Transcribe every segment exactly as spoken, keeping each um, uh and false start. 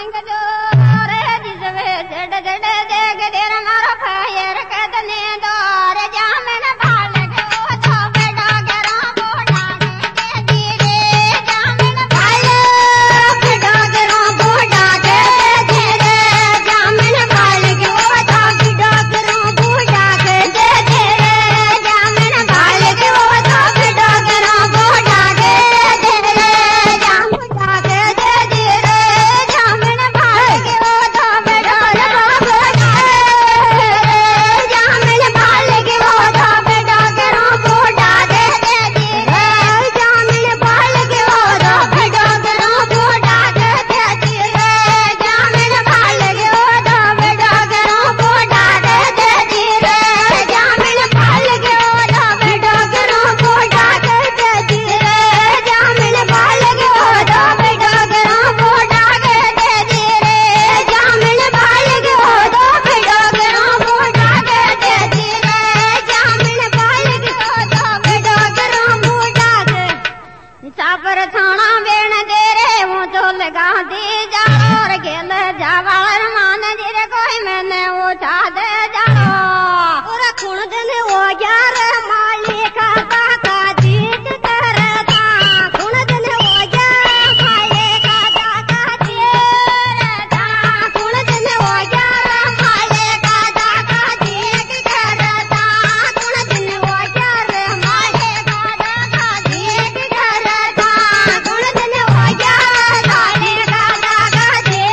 सिंह जो रे जिसवे जड़ जड़ देख देर मारो फायर कदने दो रे जामन भाल के वो तो बेटा गरा बोड़ा के धीरे जामन भाल बेटा गरा बोड़ा के धीरे जामन भाल के वो तो बेटा गरा बोड़ा के धीरे जामन भाल के वो तो बेटा गरा बोड़ा के धीरे जाम बोड़ा के धीरे जामन भाल के वो तो बेटा गरा बोड़ा जामन भाल के वो तो बेटा गरा बोड़ा के धीरे जामन भाल के वो तो बेटा गरा बोड़ा के धीरे जामन भाल के वो तो बेटा गरा बोड़ा के धीरे जामन भाल के वो तो बेटा गरा बोड़ा के धीरे जामन भाल के वो तो बेटा गरा बोड़ा के धीरे जामन भाल के वो तो बेटा गरा बोड़ा के धीरे जामन भाल के वो तो बेटा गरा बोड़ा के सापर थाना बेण दे रे वो तो लगा दी जाओ और गेल जावार मान जिरे कोई मैंने वो चा दे जाओ और खुण दिन वो यार मालिक का का जीत करता खुण दिन वो यार मालिक का का जीत खुण दिन वो यार मालिक का का जीत करता खुण दिन वो यार मालिक का का जीत करता खुण दिन वो यार मालिक का का जीत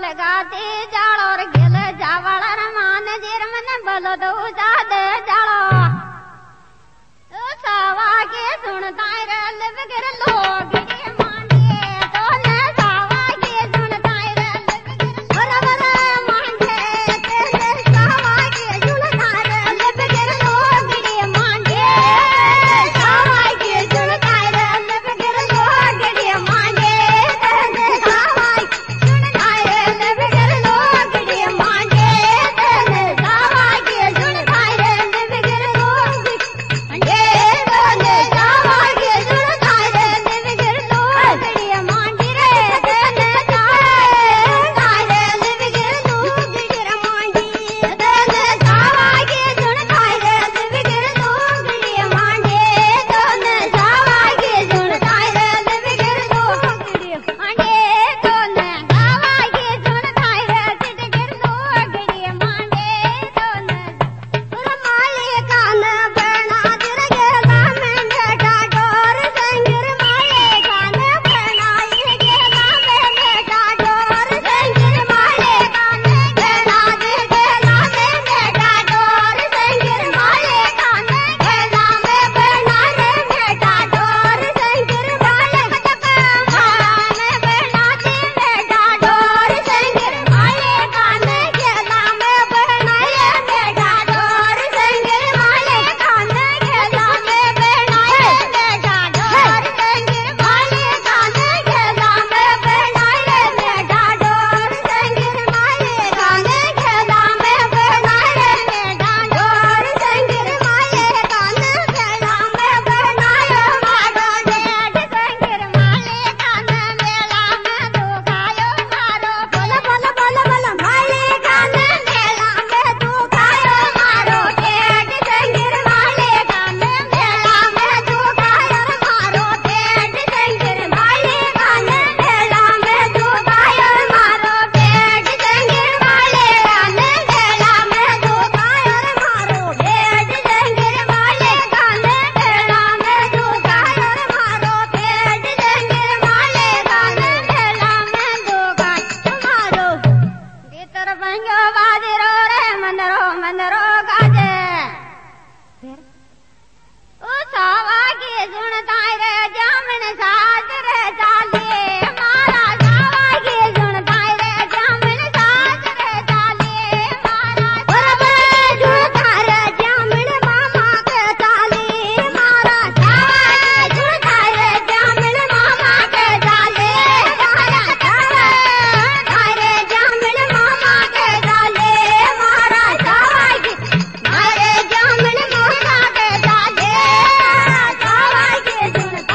लगाती जाड़ो और गिल जावड़ रमान जीर मन बल दो जादे जाड़ो सावा के सुनता रे लिव गिर लोग के मांडे तो न सावा के सुनता रे लिव गिर बराबर मांडे तेरे सावा के सुनता रे लिव गिर लोग के मांडे सावा के सुनता रे लिव गिर लोग के मांडे तेरे सावा के सुनता रे लिव गिर लोग के मांडे तेरे सावा के सुनता रे लिव गिर लोग मांडे सुनता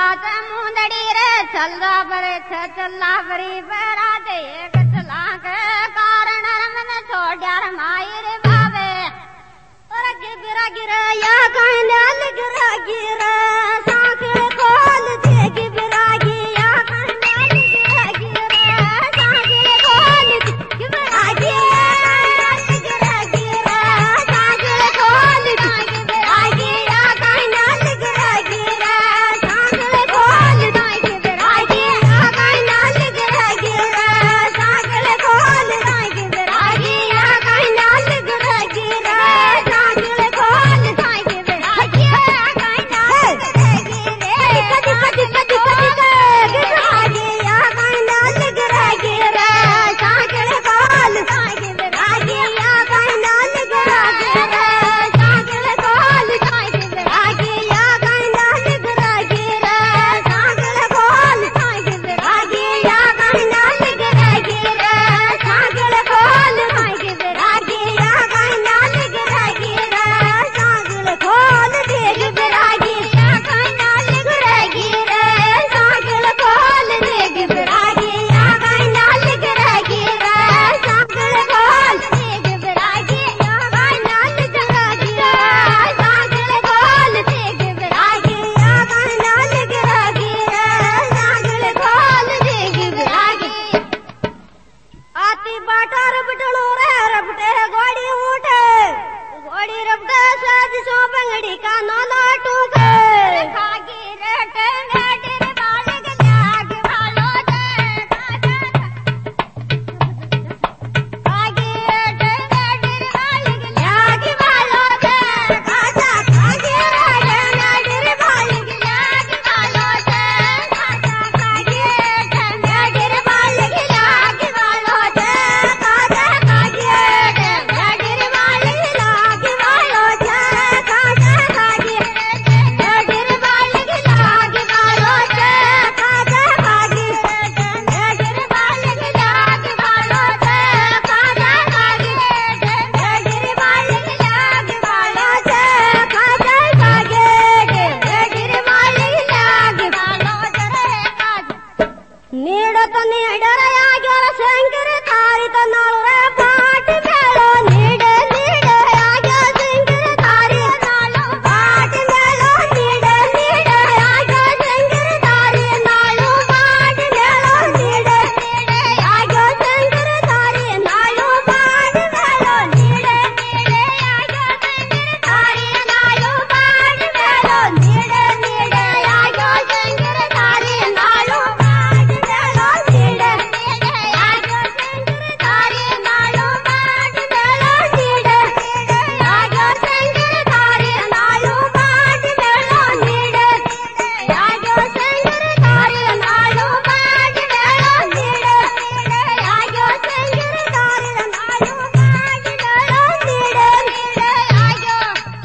बात मुंदड़ी रे चलदा बरे चल्ला बरी बरात एक चला के कारण मन छोड़ माई रे बाबे और गिरा गिरा या कांडाल गिरा गिरा सांखे खोल दे गिरा गिया कांडाल गिरा गिरा सांखे खोल गिरा गिरा गिरा गिरा सांखे खोल गिरा गिया कांडाल गिरा गिरा सांखे खोल गिरा गिया कांडाल गिरा गिरा सांखे खोल गिरा गिया कांडाल गिरा गिरा सांखे खोल गिरा गिया कांडाल कदी कदी कदी कदी गिरा गिया कांडाल गिरा गिरा सांखे खोल गिरा गिया कांडाल गिरा गिरा सांखे खोल गिरा गिया कांडाल गिरा गिरा सांखे खोल गिरा गिया कांडाल गिरा गिरा सांखे खोल गिरा गिया कांडाल गिरा गिरा सांखे खोल दे गिरा गिया कांडाल गिरा गिरा सांखे खोल दे गिरा गिया कांडाल गिरा गिरा सांखे खोल दे गिरा गिया कांडाल गिरा गिरा सांखे खोल दे गिरा गिया कांडाल गिरा गिरा सांखे खोल दे गिरा गिया आती बाटा रबटलो रे रबटे गोड़ी उठे गोड़ी रबटे सज सो बंगड़ी का नाला टूके खागी रे टेंगड़ी रे बाल गल्या के भालो दे खागी रे टेंगड़ी रे बाल गल्या के भालो दे खाजा खागी रे टेंगड़ी रे बाल गल्या के भालो दे खाजा खागी रे टेंगड़ी रे बाल गल्या के भालो दे खाजा खागी रे टेंगड़ी रे बाल गल्या के भालो दे खाजा खागी रे टेंगड़ी रे बाल गल्या के भालो दे खाजा खागी रे टेंगड़ी रे बाल गल्या के भालो दे खाजा खागी रे टेंगड़ी रे बाल गल्या के भालो दे खाजा खागी टेंगड़ी रे बाल गल्या के भालो दे ನೀಡ ನೀಡರ ಯಾಗ್ಯಾರ ಶಂಕರ ತಾರಿತ ನಾಳುರೆ ಪಾಠ ಮೇಳೋ ನೀಡ ನೀಡ ಯಾಗ್ಯಾರ ಶಂಕರ ತಾರಿ ನಾಳು ಪಾಠ ಮೇಳೋ ನೀಡ ನೀಡ ಯಾಗ್ಯಾರ ಶಂಕರ ತಾರಿ ನಾಳು ಪಾಠ ಮೇಳೋ ನೀಡ ನೀಡ ಯಾಗ್ಯಾರ ಶಂಕರ ತಾರಿ ನಾಳು ಪಾಠ ಮೇಳೋ ನೀಡ ನೀಡ ಯಾಗ್ಯಾರ ಶಂಕರ ತಾರಿ ನಾಳು ಪಾಠ ಮೇಳೋ ನೀಡ ನೀಡ ಯಾಗ್ಯಾರ ಶಂಕರ ತಾರಿ ನಾಳು ಪಾಠ ಮೇಳೋ ನೀಡ ನೀಡ ಯಾಗ್ಯಾರ ಶಂಕರ ತಾರಿ ನಾಳು ಪಾಠ ಮೇಳೋ ನೀಡ ನೀಡ ಯಾಗ್ಯಾರ ಶಂಕರ ತಾರಿ ನಾಳು ಪಾಠ ಮೇಳೋ ನೀಡ ನೀಡ ಯಾಗ್ಯಾರ ಶಂಕರ ತಾರಿ ನಾಳು ಪಾಠ ಮೇಳೋ ನೀಡ ನೀಡ ಯಾಗ್ಯಾರ ಶಂಕರ ತಾರಿ ನಾಳು ಪಾಠ ಮೇಳೋ ನೀಡ ನೀಡ ಯಾಗ್ಯಾರ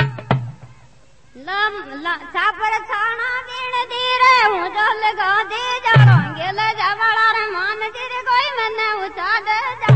लम ला छापर छाना दीन दीरे मुझो लगा दे जारोंगे ले जावड़ा रे मान तेरे कोई मन्ने उठा दे जा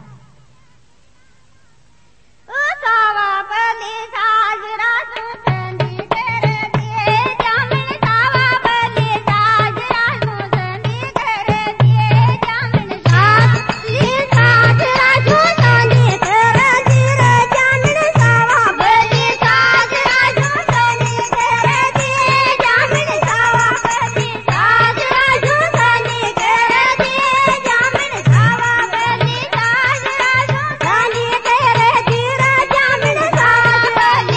ओ सावा पली साजरा सुसंदी तेरे दिए जामिन सावा पली साजरा सुसंदी तेरे दिए जामिन साली साजरा सुसंदी तेरे दिए जामिन सावा पली साजरा सुसंदी तेरे दिए जामिन सावा पली साजरा सुसंदी तेरे दिए जामिन सावा पली साजरा सुसंदी तेरे दिए जामिन सावा पली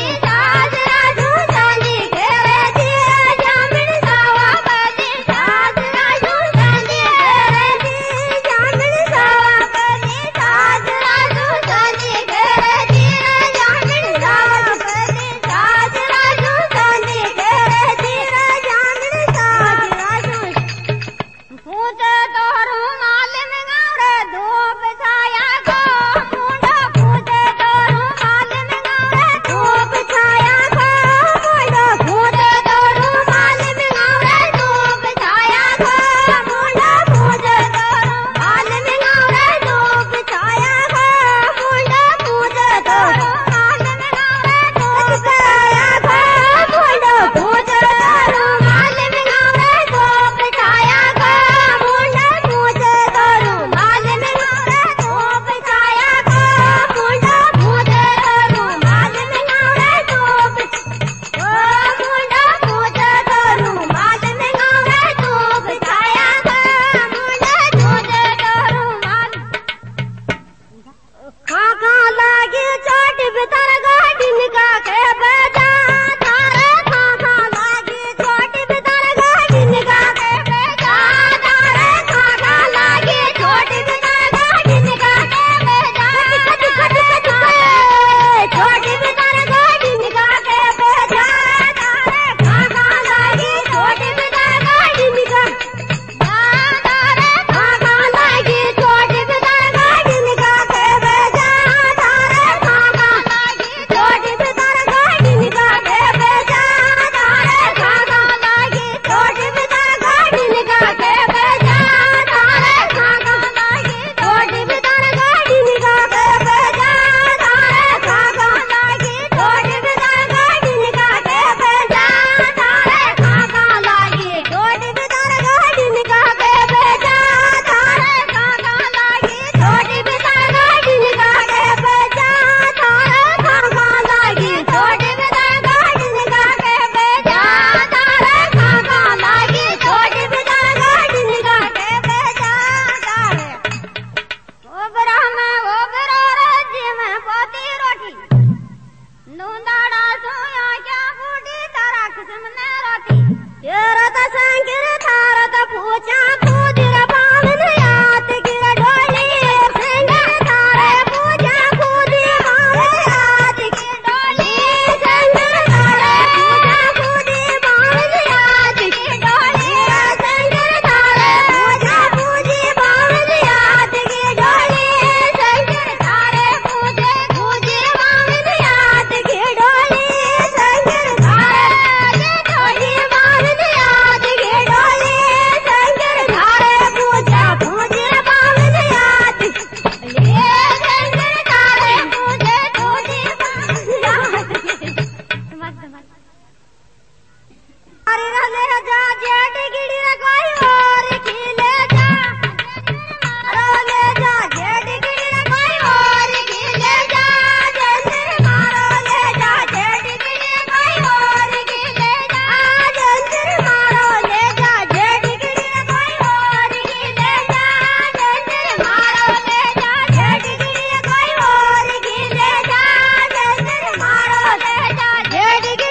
ಬೇಡಿಗೆ